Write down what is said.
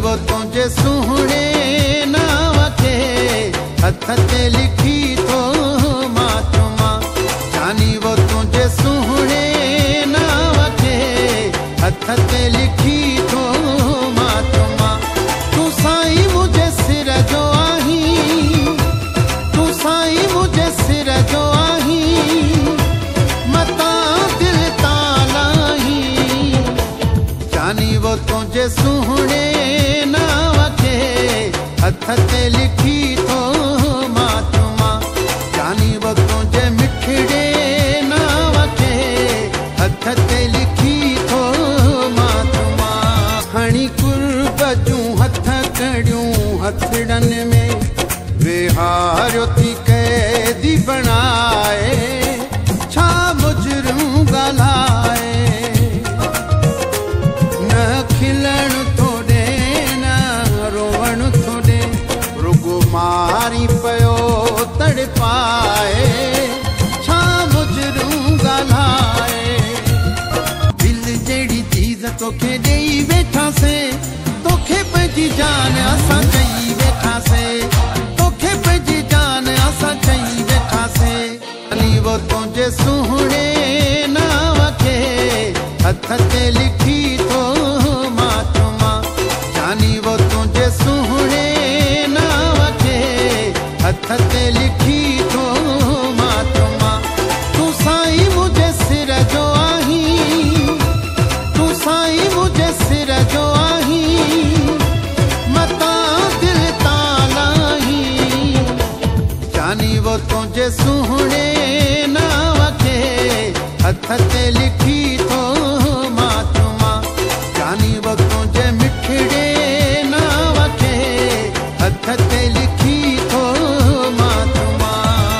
वो तुझे सुहणे नाव के हथ ते लिखी तो मातृमा। जानी वो तुझे सुहणे नाव के हथ ते लिखी तो मातृमा। तू साईं मुझे सिर जो आहीं, तू साईं मुझे सिर जो आहीं, मता दिल तालाही। जानी वो तुझे सुहणे नाव के हथ ते लिखी तो मातृमा। जानी वो तुझे मिठड़े नाव के हथ ते लिखी तो मातृमा। खणी कुर्ब जूं हथ कड़ियूं हथड़न में विहारो थी कैदी बनाए। छा मुजरिम ॻाल्हाए, न खिलण थो ॾे न रोवण थो ॾे, रुगो मारी पियो तड़पाए। छा मुजरिम ॻाल्हाए। दिल जहिड़ी चीज़ तोखे ॾेई वेठासीं, तोखे पंहिंजी जान असां